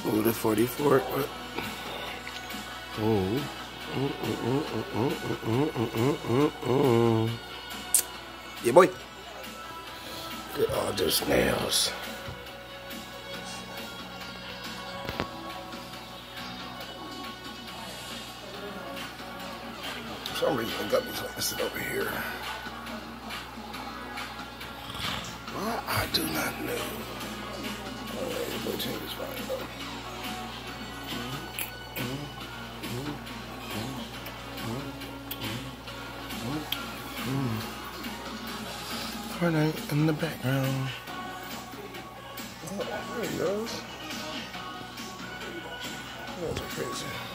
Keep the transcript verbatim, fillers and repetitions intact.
Ooh, the forty-four. Ooh. Mm, mm, mm, mm, mm, mm, mm, mm, mm. Yeah, boy. Look at all those nails. For some reason, the guppies want to sit over here. Why? I do not know. Alright, the change is fine though. Fortnite in the background. Oh, there he goes. That's crazy.